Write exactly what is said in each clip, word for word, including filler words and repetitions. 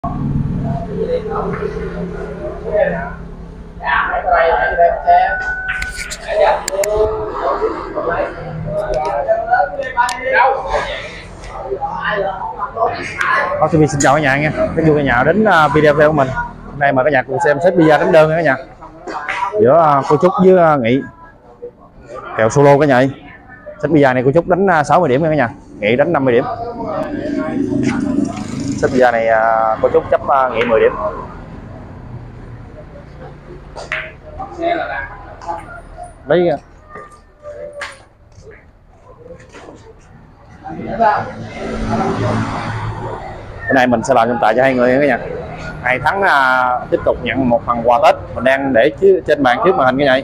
Ô tê vê xin chào cả nhà nha, cái vui cả nhà đến video của mình. Hôm nay mà cả nhà cùng xem set pizza đánh đơn nha cả nhà, giữa cô Trúc với Nghị kèo solo cả nhà. Set pizza này cô Trúc đánh sáu mươi điểm nha cả nhà, Nghị đánh năm mươi điểm. Set pizza này cô Trúc chấp Nghị mười điểm. Lấy cái này mình sẽ làm trọng tài cho hai người cả nhà. Ai thắng à, tiếp tục nhận một phần quà Tết mình đang để chứ trên bàn trước màn hình cái này.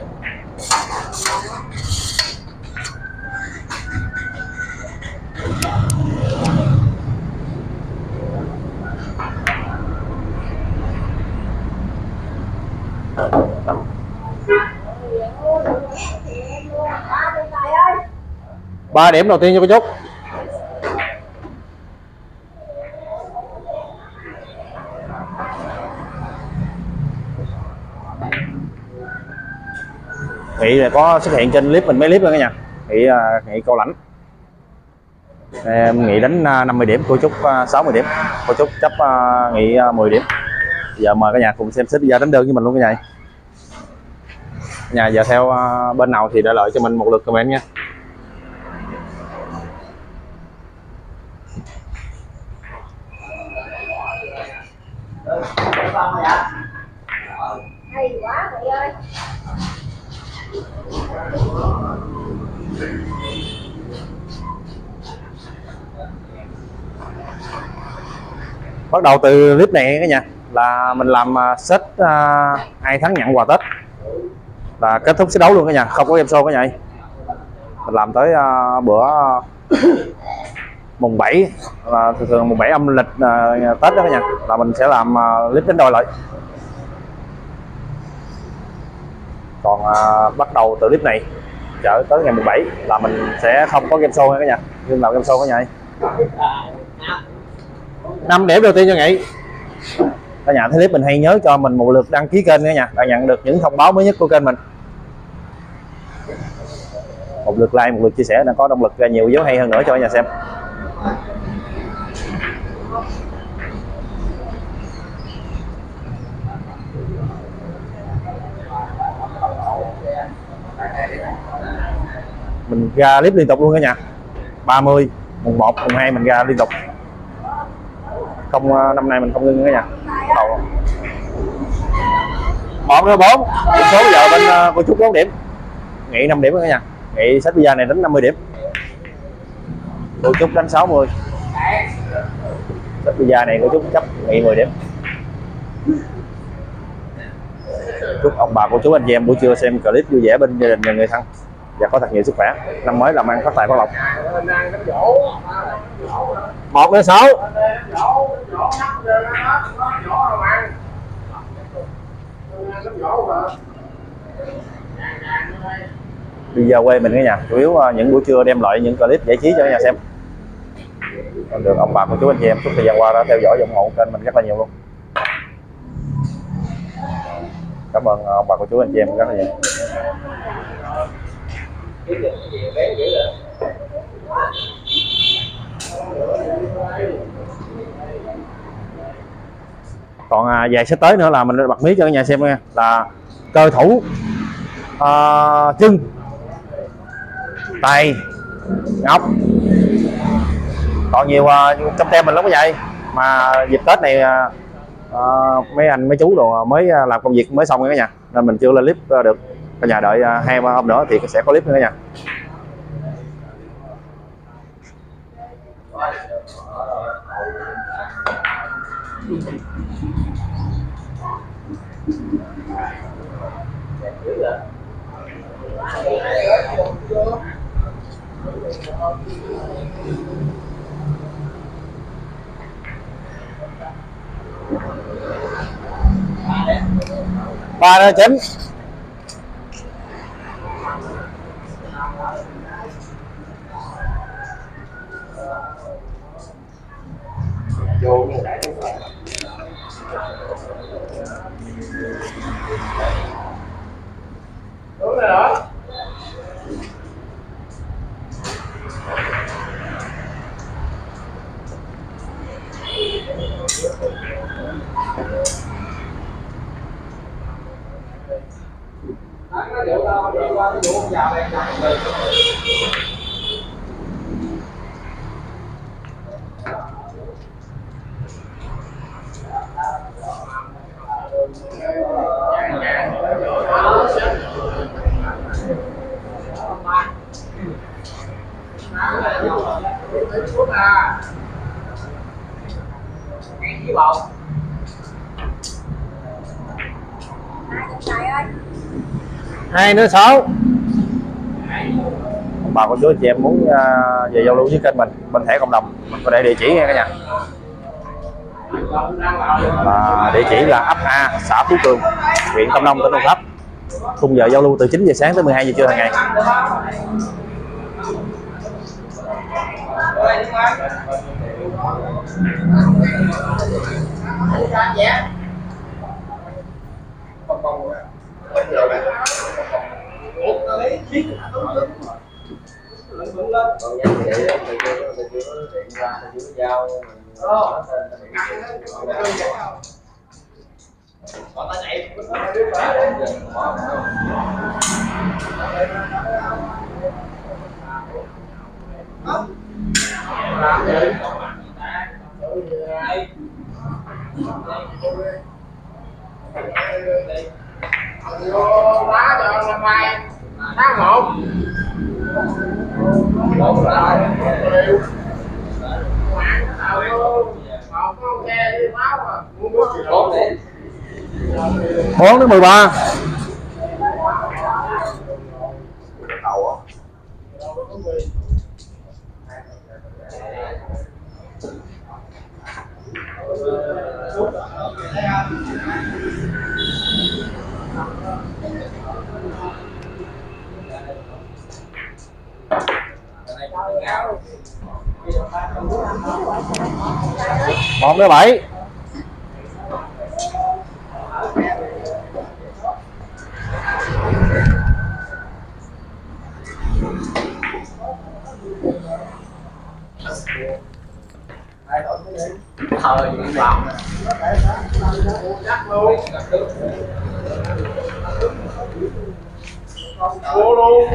Ba điểm đầu tiên cho cô Trúc. Nghị là có xuất hiện trên clip mình mấy clip nữa cả nhà. Nghị Nghị câu lãnh. Em Nghị đánh năm mươi điểm, cô Trúc sáu mươi điểm. Cô Trúc chấp Nghị mười điểm. Giờ mời cả nhà cùng xem set pizza đánh đơn với mình luôn cả nhà. Nhà giờ theo bên nào thì để lại cho mình một lượt comment nha. Hay quá Nghị ơi. Bắt đầu từ clip này cả nhà là mình làm set uh, ai thắng nhận quà Tết là kết thúc set đấu luôn cả nhà, không có game show cả nhà. Mình làm tới uh, bữa mùng bảy là thường thường mùng bảy âm lịch uh, Tết đó cả nhà, là mình sẽ làm uh, clip đánh đôi lại. Còn uh, bắt đầu từ clip này trở tới ngày mùng bảy là mình sẽ không có game show nha cả nhà, nhưng làm game show cả nhà. Năm điểm đầu tiên cho Nghị. Cả nhà thấy clip mình hay nhớ cho mình một lượt đăng ký kênh cả nhà, để nhận được những thông báo mới nhất của kênh mình. Một lượt like, một lượt chia sẻ để có động lực ra nhiều video hay hơn nữa cho cả nhà xem. Mình ra clip liên tục luôn cả nhà. ba mươi, mùng một, mùng hai mình ra liên tục. Không, năm nay mình không ngưng cả nhà. Đầu một nữa bốn, điểm số bây giờ bên cô Trúc bốn điểm, Nghị năm điểm cả nhà. Nghị set pizza này đánh năm mươi điểm, cô Trúc đánh sáu mươi. Set pizza này cô Trúc chấp Nghị mười điểm. Chúc ông bà cô chú anh chị em buổi trưa xem clip vui vẻ bên gia đình và người thân và có thật nhiều sức khỏe, năm mới làm ăn phát tài phát lộc. Một đến sáu. Bây giờ quê mình cả nhà, chủ yếu những buổi trưa đem lại những clip giải trí cho cả nhà xem. Còn được ông bà cô chú anh chị em suốt thời gian qua đã theo dõi và ủng hộ kênh mình rất là nhiều luôn. Cảm ơn ông bà cô chú anh chị em rất là nhiều. Còn à, vài set tới nữa là mình bật mí cho cả nhà xem nha, là cơ thủ à, chân, tay, ngọc. Còn nhiều à, trong tem mình lắm cái vậy mà dịp Tết này à, à, mấy anh mấy chú đồ mới làm công việc mới xong cả nhà, nên mình chưa lên clip được. Cả nhà đợi à, hai ba hôm nữa thì sẽ có clip nữa cả nhà. Ba nữa chín. Đúng rồi đó. Nó vụ đâu, vụ qua cái vụ giàu này hai nữa sáu. Bà con chú anh chị em muốn uh, về giao lưu với kênh mình bên thẻ cộng đồng, mình có để địa chỉ nha cả nhà. Và địa chỉ là ấp A, xã Phú Cường, huyện Tam Nông, tỉnh Đồng Tháp. Khung giờ giao lưu từ chín giờ sáng tới mười hai giờ trưa hàng ngày. quá cho năm nay tháng một bốn đến mười ba. Một đến bảy. thời làm chắc luôn cô luôn.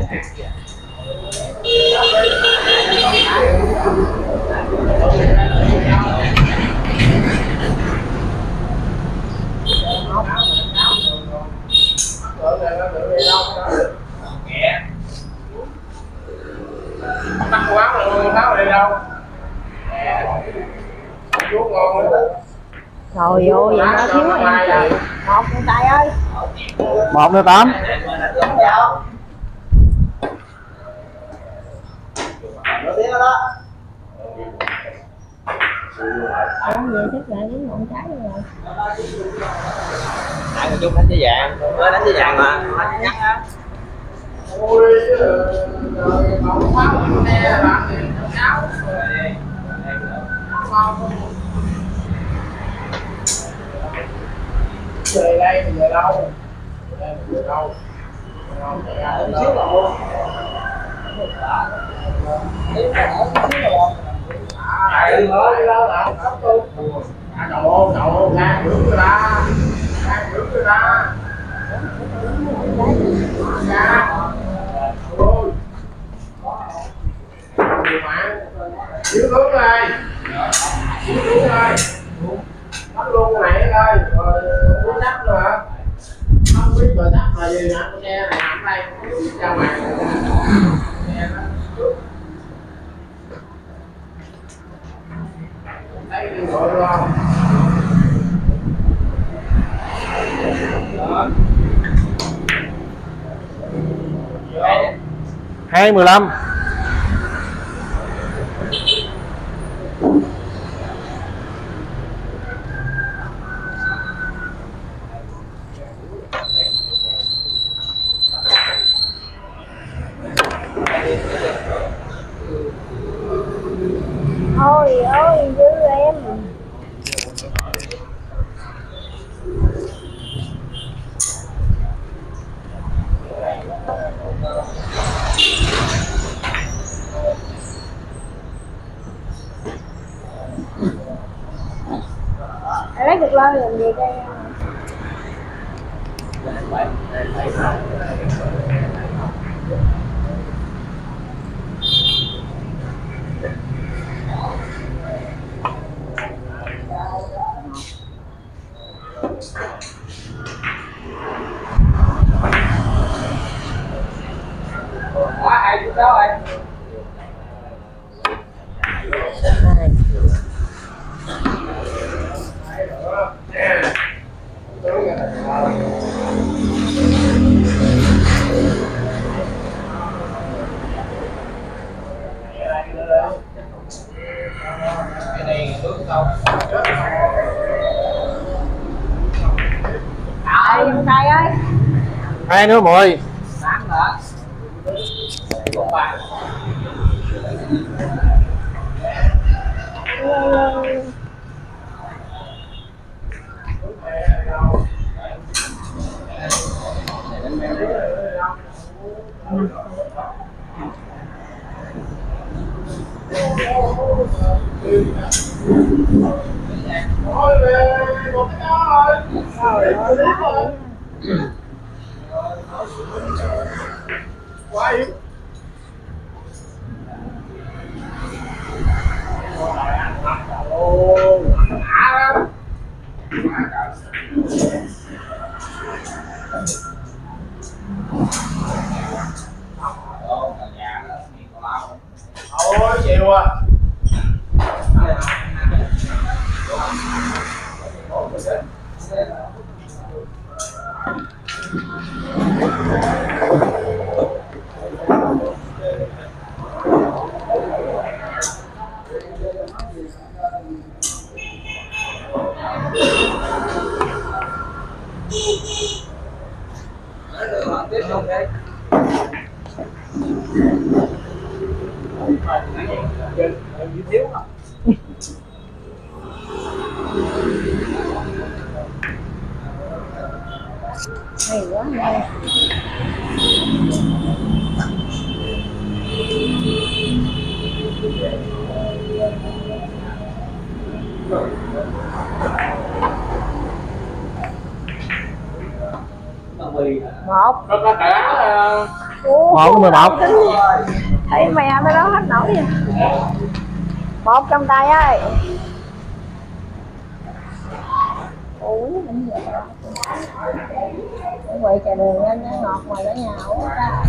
Bắt quán rồi luôn, tháo đi đâu chú ngon nữa. Trời ơi, vậy nó thiếu em trời. Một con trai ơi. Một đến tám. Ăn về thích lại với ngọn trái rồi. Ai mà chung đánh trái vàng, mới đánh trái vàng mà, đánh nhắc á. Ôi, không pháo nè, bạn thì cháu. Về đây thì về đâu? Về về đâu? Không chạy ra đến xíu là luôn. À, đi mới đó là không tu. À, đậu đậu ngang rửa người ta, ngang rửa người ta. Ngang. Ôi. Thiếu tướng ơi, thiếu tướng ơi, bắt luôn này ơi, rồi muốn đắp nữa hả? Không biết rồi đắp là gì hả? Con nghe này nằm đây, không biết ra ngoài. Thấy đi gọi luôn. Hai mười lăm. Ôi ơi, dư em. lấy được lên làm gì đây? Quá hay chút đó rồi. Cái này nước không? Ai trong tay ơi? Hai nữa mười. Sáng nữa. Một bàn. Thôi về một cái đó thôi. Quá yếu. Ôi chịu à. Hay quá hay. Một. Có có cả Một mười một. Thấy mẹ tới đó hết nổi vậy. Một trong tay ơi. Ủi mình vậy. Quậy trà đường anh nó ngọt ngoài ở nhà ủa ta.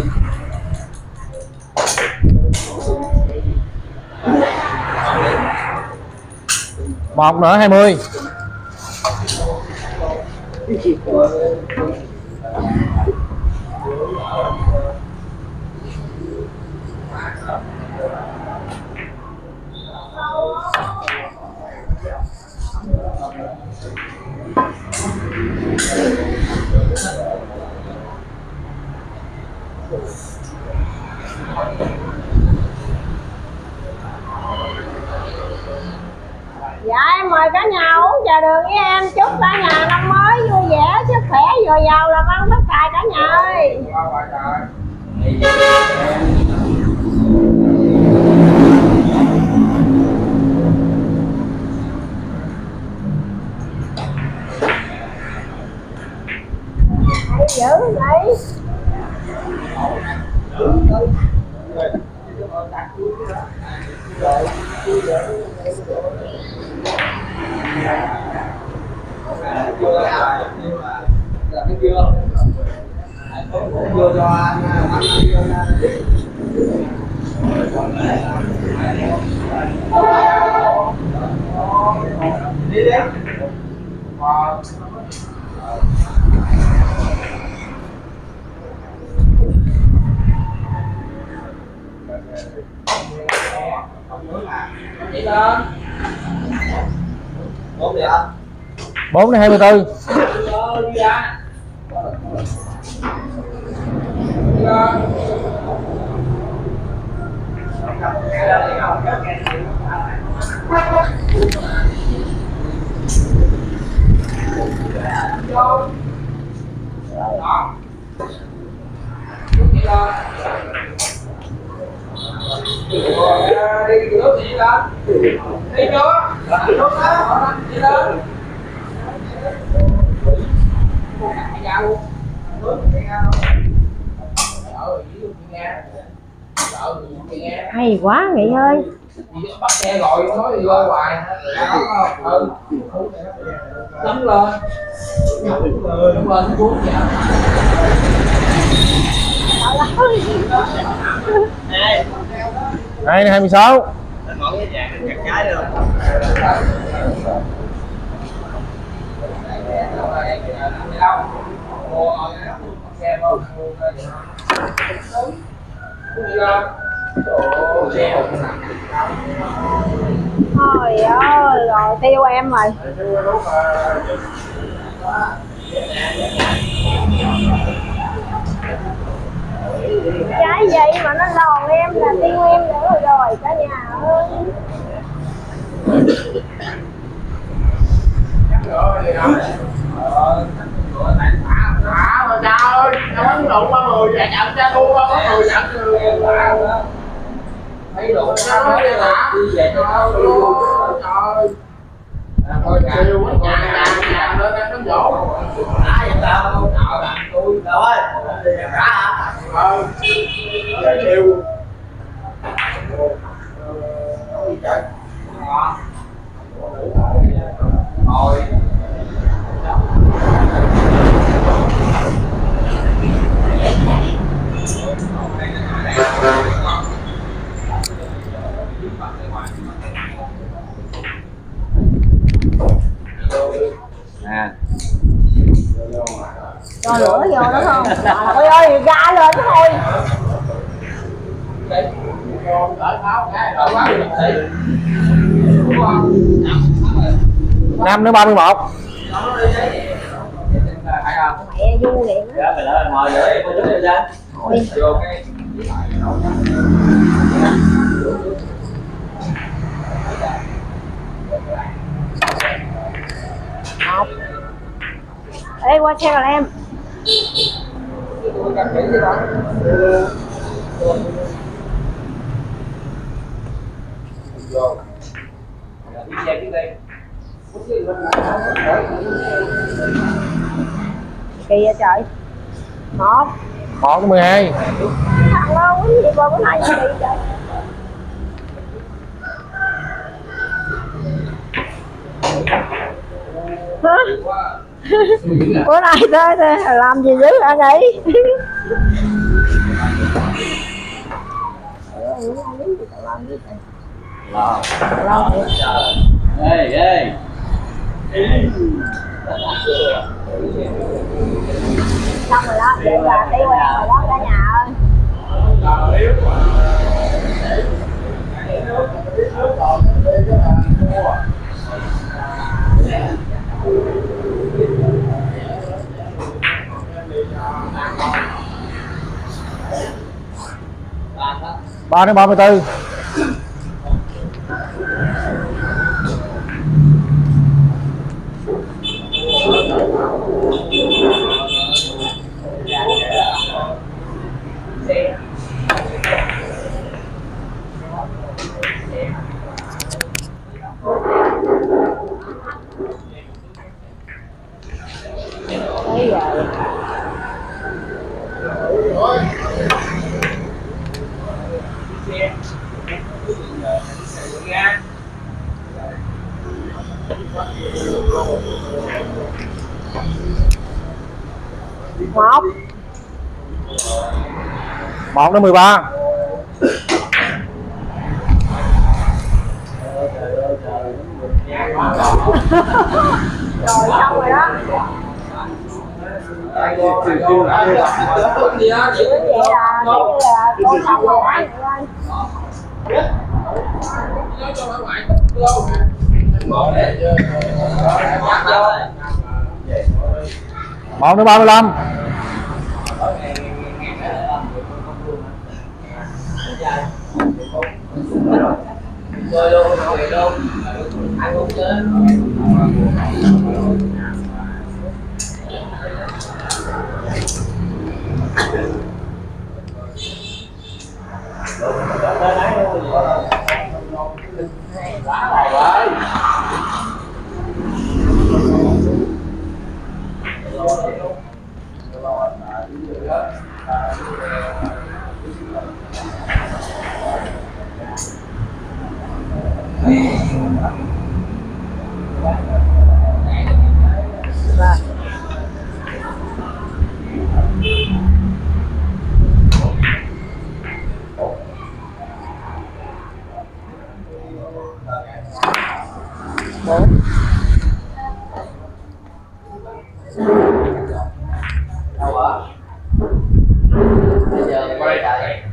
Một nữa hai mươi. Dạ em mời cả nhà uống trà đường với em, chúc cả nhà năm mới vui vẻ, sức khỏe, dồi dào, làm ăn phát tài cả nhà ơi. Hay dữ vậy. Vô cho anh đi đi. Bốn đi anh. Bốn đến hai mươi tư. Đi nước gì đó. Đi chưa? Đi nước đó. Đi lên. Hay quá Nghị ơi. Bắt xe gọi nói đi vô hoài. Ừ. Lắm lên. Ừ, đúng lên cuốn vậy. Đây hai mươi sáu. Ngọn cái vàng cắt trái được. Trời ơi, rồi tiêu em rồi. Trái vậy mà nó lòn em là tiêu em nữa rồi, rồi cả nhà ơi. À mà cha ơi, cha bắn lộn qua mười dạ chậm cha thua qua có mười chậm thấy lộn cha nói đi hả? Đi về cho nó luôn. Trời. Thôi siêu quá nhà nhà nhà lên em nó dỗ. Ai vậy tao đâu nợ là tôi đâu ơi. Cả hả? Ờ. Giờ siêu. Ôi trời. Rồi. À. Cho lửa vô đó không? Trời ơi, ra lên thôi. Năm nữa ba mươi mốt. Mẹ du điện á. Dạ mày lại mời để cô chú đi ra. Vô cái Một. Ê qua xe rồi em. Kỳ vậy trời. Một. Một tới mười hai. Thằng đâu cái gì mà bữa nay kỳ trời. Hả? Bữa nay thế, thế làm gì dữ anh ấy. lo. Lo. Ê ê. Xong rồi đó, vậy là đi quen rồi đó cả nhà ơi. Ba đến ba mươi tư. Đấy rồi. Một. Một đến mười ba. Rồi xong rồi đó. Vậy là thấy như là tôi xong rồi anh ơi. Một đến ba mươi lăm. Chơi luôn, chơi luôn. Ăn không chơi. Đâu ạ? Bây giờ quay lại.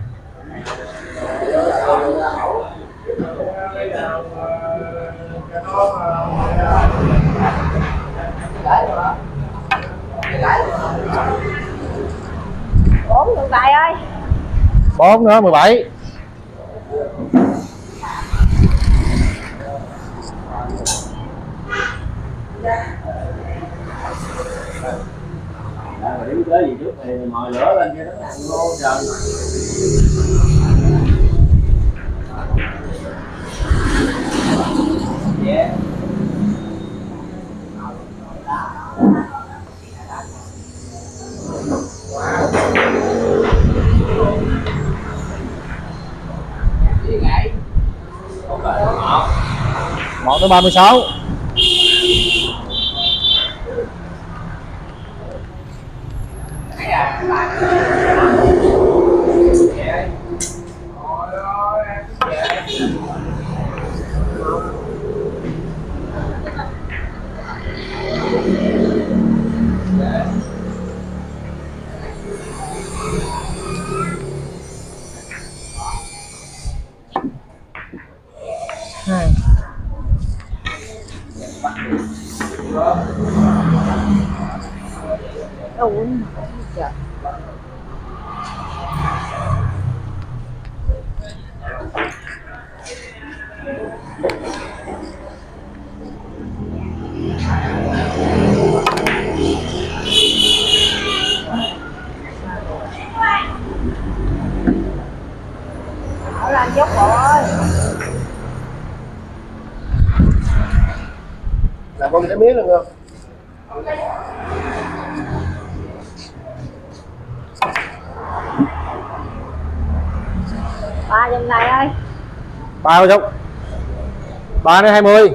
Bốn người tài ơi. Bốn nữa mười bảy. Đứng tới gì trước thì mồi lửa lên cho nó ăn ngô trần. Yeah. Một tới ba mươi sáu. Ủa trời. Ở làm dốc bộ ơi. Làm con cái miếng được không? Ba dùm này ơi. Ba thôi chút. Ba đến hai mươi.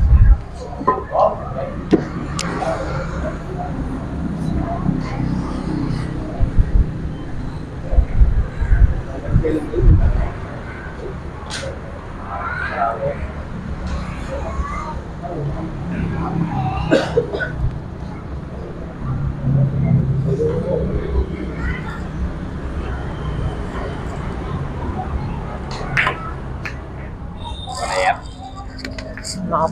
Đẹp. Một.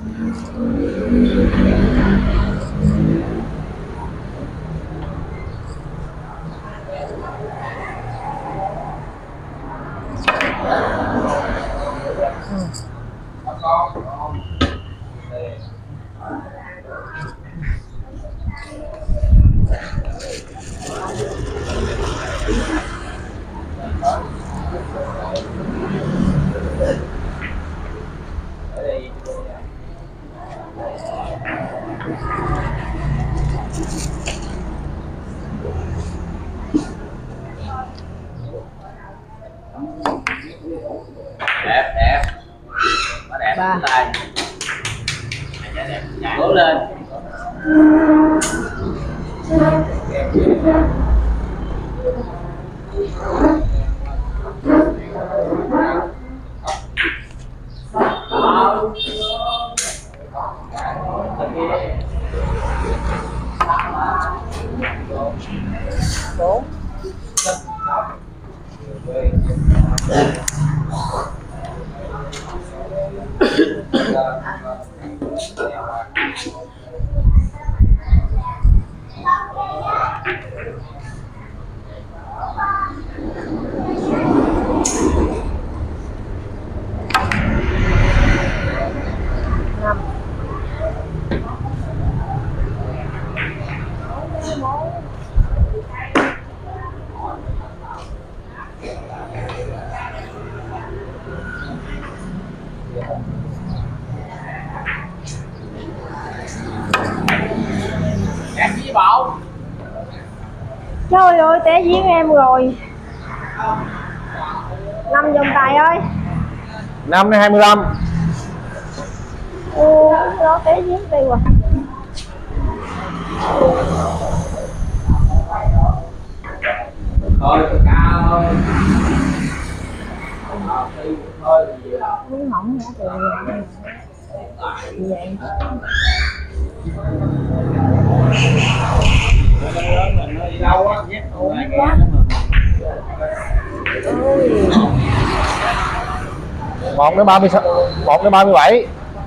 Đẹp đẹp. Quá đẹp. Ba. Tay. Đẹp đẹp. Cố lên. Bốn. Năm. Đẹp với bộ. Trời ơi té giếng em rồi. Năm dùm tài ơi. Năm đến hai mươi lăm. Ô nó té giếng tiêu à. Thôi cao thôi. Thôi gì à. Miếng mỏng nữa từ vậy. một đến ba mươi sáu, một đến ba mươi bảy.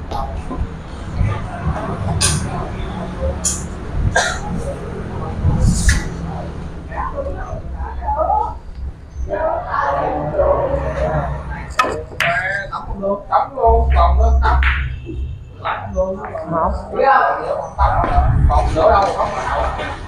Tắm luôn, tắm luôn, còn nữa tắm. Tắm luôn. Một. Còn nữa đâu, không nào.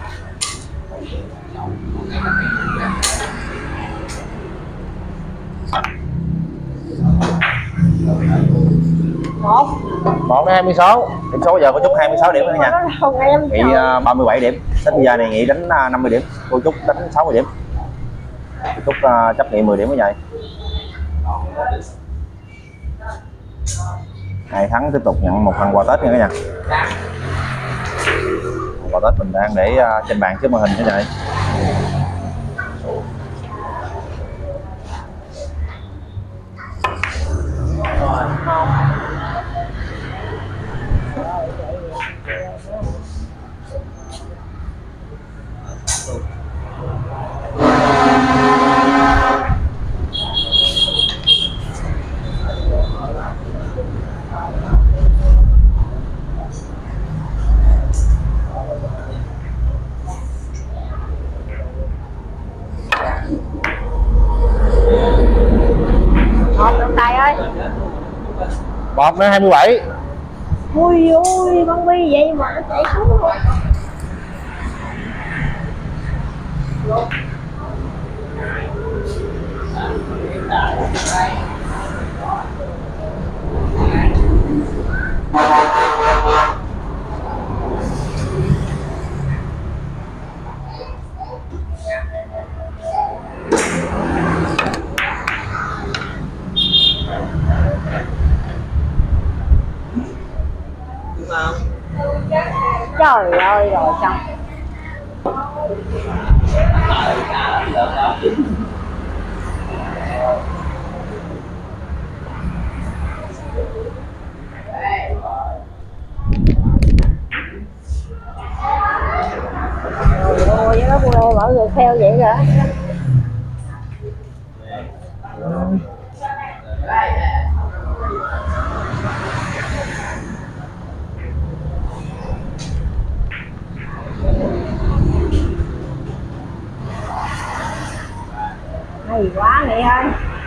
Một. một đến hai mươi sáu. Điểm số giờ có Trúc hai mươi sáu điểm nữa nha. Không em. Nghị uh, ba mươi bảy điểm. Sách giờ này Nghị đánh uh, năm mươi điểm. Cô Trúc đánh sáu mươi điểm. Cô Trúc uh, chấp Nghị mười điểm như vậy. Hai thắng tiếp tục nhận một phần quà Tết nha cả nhà. Quà Tết mình đang để uh, trên bàn trước màn hình như vậy. Một trọng tài ơi. một đến hai mươi bảy. Ui ui con Bi vậy mà nó chạy xuống luôn. Trời ơi rồi xong. Ôi nó bu mọi người theo vậy hả? Hay quá Nghị ơi.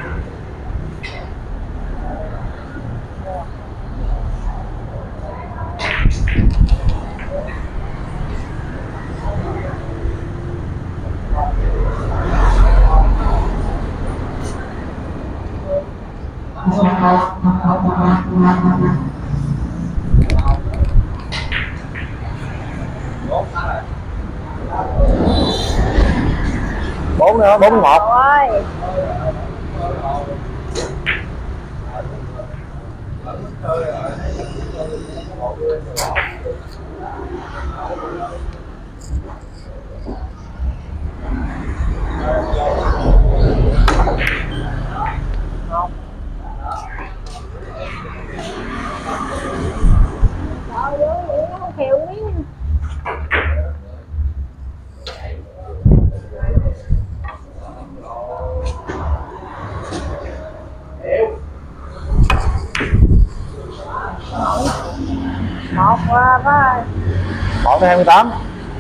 Bốn nữa, bốn đến một. Ôi. Trời ơi, vậy nó không kêu miếng. Một qua với một đến hai mươi tám.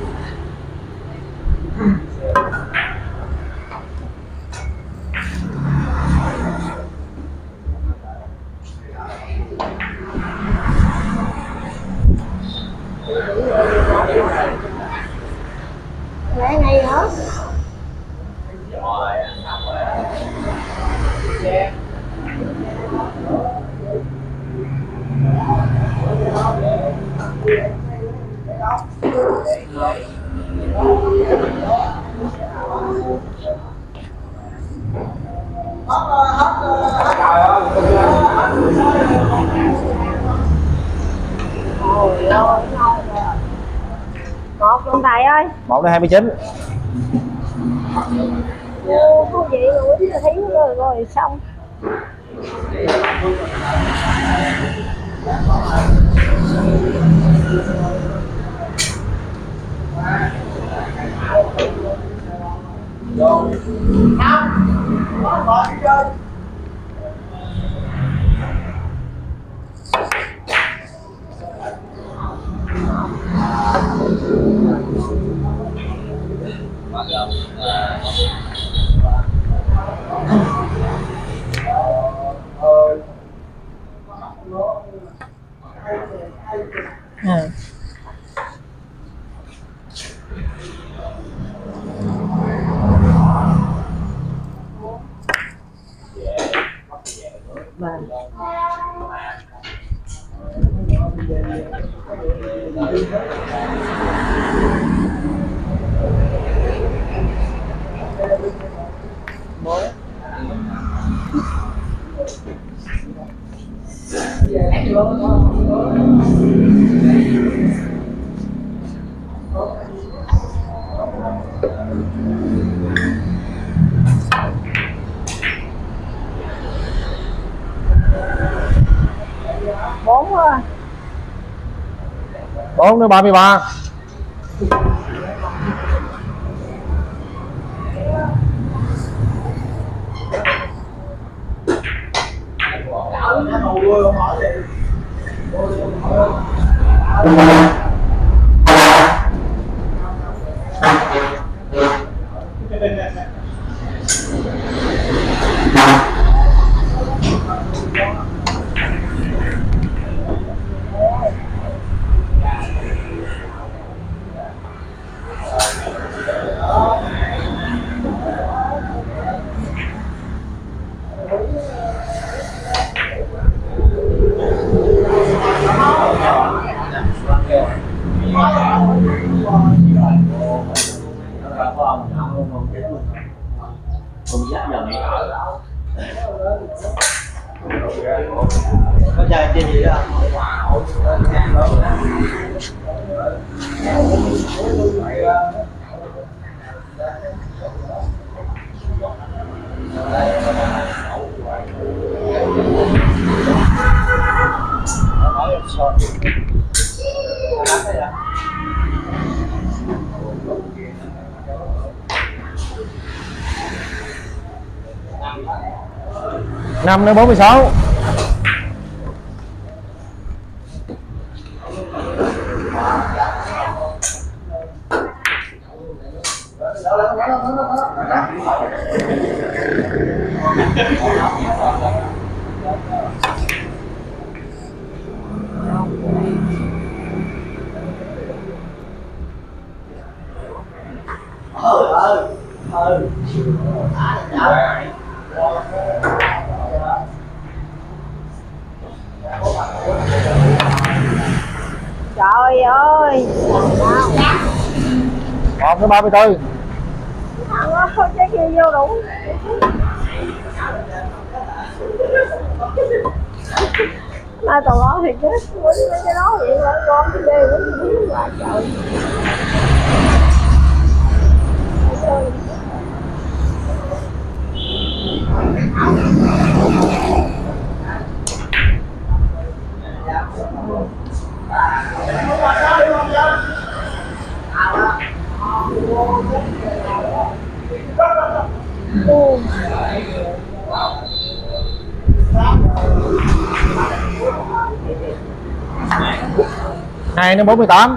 lại này nữa. Ôi ơi, một trọng tài ơi. một đến hai mươi chín. Ô, không vậy rồi quýnh là thấy rồi, rồi xong. Không, có bỏ đi chơi. Ừ. Vâng. Bốn thôi. Bốn nữa ba mươi ba. Có chơi chơi gì đó Năm nữa bốn mươi sáu. Trời ơi. Một nữa ba mươi tư. Thằng nó không cái gì vô đủ. Mai tao nói thì chết, mấy cái đó vậy là con cái ghê quá gì quá trời. Ừ. Hai nữa bốn mươi tám.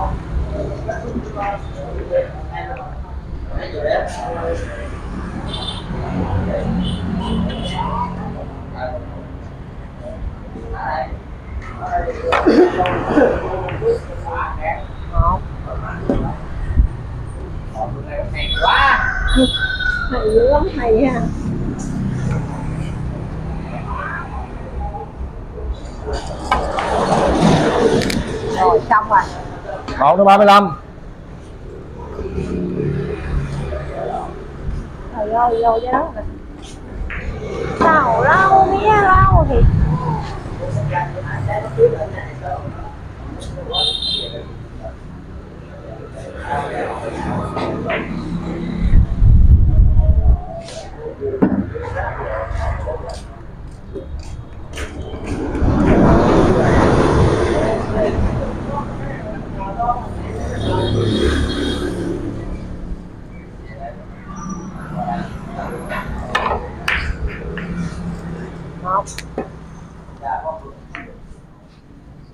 Hay dữ lắm, hay ha. Rồi xong rồi. Một nữa ba mươi lăm. Trời ơi, vô cái đó nè. Sao lâu mía lâu thì một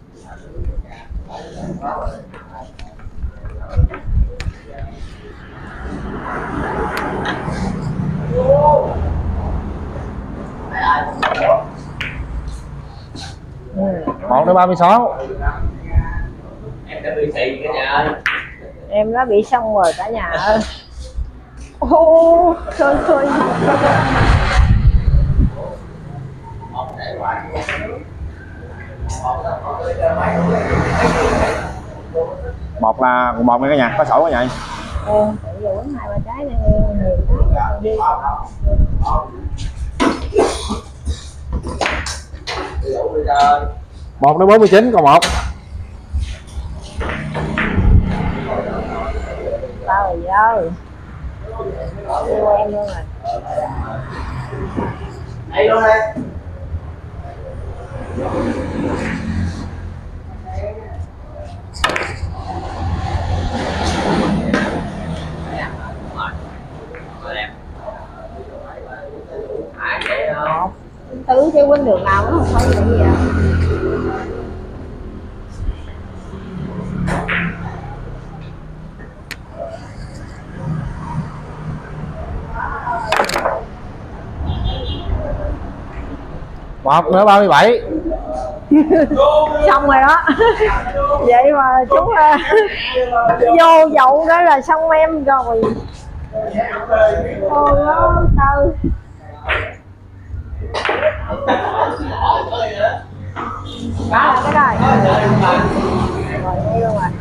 tới ba mươi sáu. Em đã bị xị cả nhà ơi. Em đã bị xong rồi cả nhà ơi. Ô, xôi xôi. Một là một mấy cái nhà có sổ cái vậy. Ừ, tự dù uống hai ba trái này nhiều cái đi. Một đến bốn mươi chín còn một. Sao rồi dơ. Yêu em luôn rồi. Đây luôn đây. Thứ chứ quên đường nào nó không phải là gì à. Một nữa ba mươi bảy. Xong rồi đó. Vậy mà chú vô dậu đó là xong em rồi. Ôi đó tư. Đó là cái rồi. Rồi đây luôn rồi.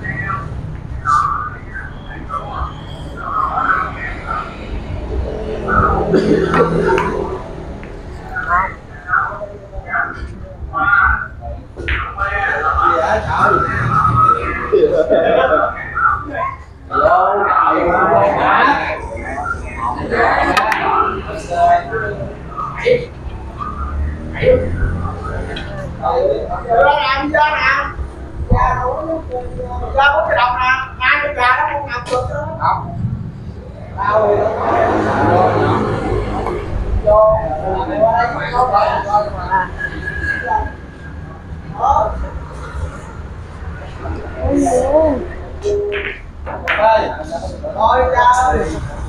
Thôi trời.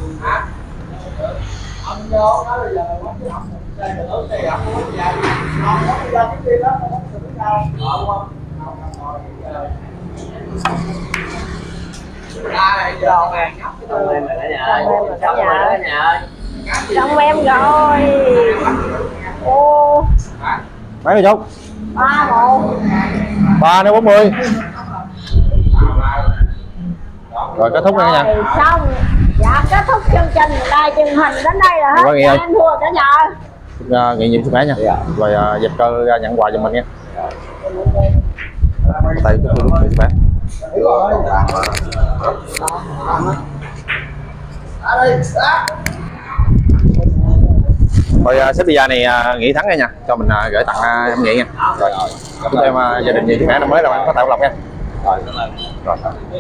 Ông vô đó bây giờ không biết học đây là lớn đây học không dạy. Ông có đi ra cái gì đó không có được đâu. Không không. Ra này giờ vàng nhóc cái tôi em rồi cả nhà ơi. Xong rồi đó cả nhà ơi. Xong em rồi. Ô. Mấy người chú? Ba một. Ba đến bốn mươi. Rồi kết thúc nha cả nhà. Rồi xong. Dạ kết thúc chương trình đài truyền hình đến đây là hết. Dạ, em thua cả nhà. Uh, nghị nhiệm sức khỏe nha. Dạ. Rồi uh, dịp cơ uh, nhận quà giùm mình nha. Tay cái tôi sức khỏe. Rồi uh, xếp bây giờ này uh, nghỉ thắng nha nha, cho mình uh, gửi tặng uh, em Nghị nha. Rồi chúc em uh, gia đình nhiều sức khỏe năm mới là bạn có tài lộc nha. Rồi. Rồi.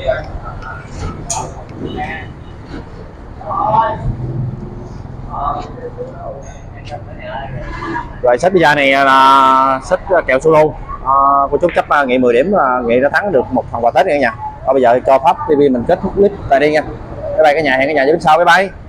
Rồi sách bây giờ này là sách kèo solo. À, cô chú chấp uh, Nghị mười điểm, uh, Nghị đã thắng được một phần quà Tết nha. Rồi bây giờ cho Pháp ti vi mình kết thúc clip tại đây nha. Bye bye cả nhà, hẹn cả nhà clip sau. Bye bye.